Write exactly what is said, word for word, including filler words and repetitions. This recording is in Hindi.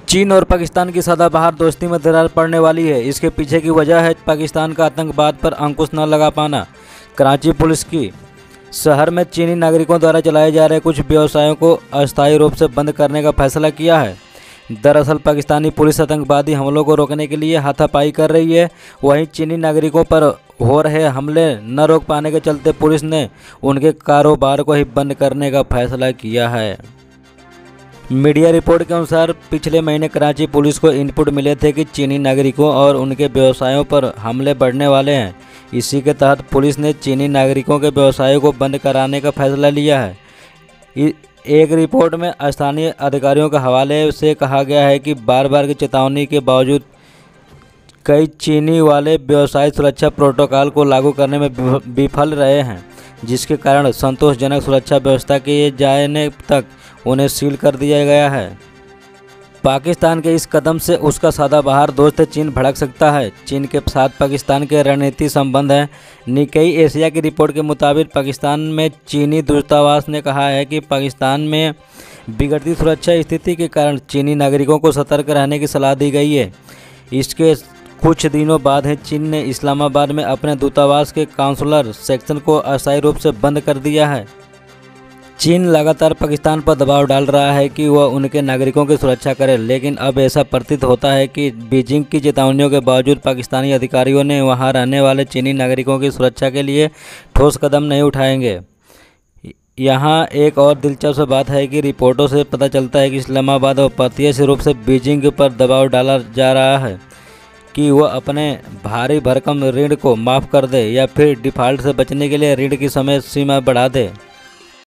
चीन और पाकिस्तान की सदाबहार दोस्ती में दरार पड़ने वाली है। इसके पीछे की वजह है पाकिस्तान का आतंकवाद पर अंकुश न लगा पाना। कराची पुलिस की शहर में चीनी नागरिकों द्वारा चलाए जा रहे कुछ व्यवसायों को अस्थायी रूप से बंद करने का फैसला किया है। दरअसल पाकिस्तानी पुलिस आतंकवादी हमलों को रोकने के लिए हाथापाई कर रही है। वहीं चीनी नागरिकों पर हो रहे हमले न रोक पाने के चलते पुलिस ने उनके कारोबार को ही बंद करने का फैसला किया है। मीडिया रिपोर्ट के अनुसार पिछले महीने कराची पुलिस को इनपुट मिले थे कि चीनी नागरिकों और उनके व्यवसायों पर हमले बढ़ने वाले हैं। इसी के तहत पुलिस ने चीनी नागरिकों के व्यवसायों को बंद कराने का फैसला लिया है। एक रिपोर्ट में स्थानीय अधिकारियों के हवाले से कहा गया है कि बार बार की चेतावनी के बावजूद कई चीनी वाले व्यवसाय सुरक्षा प्रोटोकॉल को लागू करने में विफल रहे हैं, जिसके कारण संतोषजनक सुरक्षा व्यवस्था किए जाने तक उन्हें सील कर दिया गया है। पाकिस्तान के इस कदम से उसका सदाबहार दोस्त चीन भड़क सकता है। चीन के साथ पाकिस्तान के रणनीतिक संबंध हैं। निक्केई एशिया की रिपोर्ट के मुताबिक पाकिस्तान में चीनी दूतावास ने कहा है कि पाकिस्तान में बिगड़ती सुरक्षा स्थिति के कारण चीनी नागरिकों को सतर्क रहने की सलाह दी गई है। इसके कुछ दिनों बाद ही चीन ने इस्लामाबाद में अपने दूतावास के काउंसलर सेक्शन को अस्थायी रूप से बंद कर दिया है। चीन लगातार पाकिस्तान पर दबाव डाल रहा है कि वह उनके नागरिकों की सुरक्षा करे, लेकिन अब ऐसा प्रतीत होता है कि बीजिंग की चेतावनियों के बावजूद पाकिस्तानी अधिकारियों ने वहां रहने वाले चीनी नागरिकों की सुरक्षा के लिए ठोस कदम नहीं उठाएंगे। यहाँ एक और दिलचस्प बात है कि रिपोर्टों से पता चलता है कि इस्लामाबाद अप्रत्यक्ष रूप से बीजिंग पर दबाव डाला जा रहा है कि वह अपने भारी भरकम ऋण को माफ़ कर दे या फिर डिफ़ॉल्ट से बचने के लिए ऋण की समय सीमा बढ़ा दे।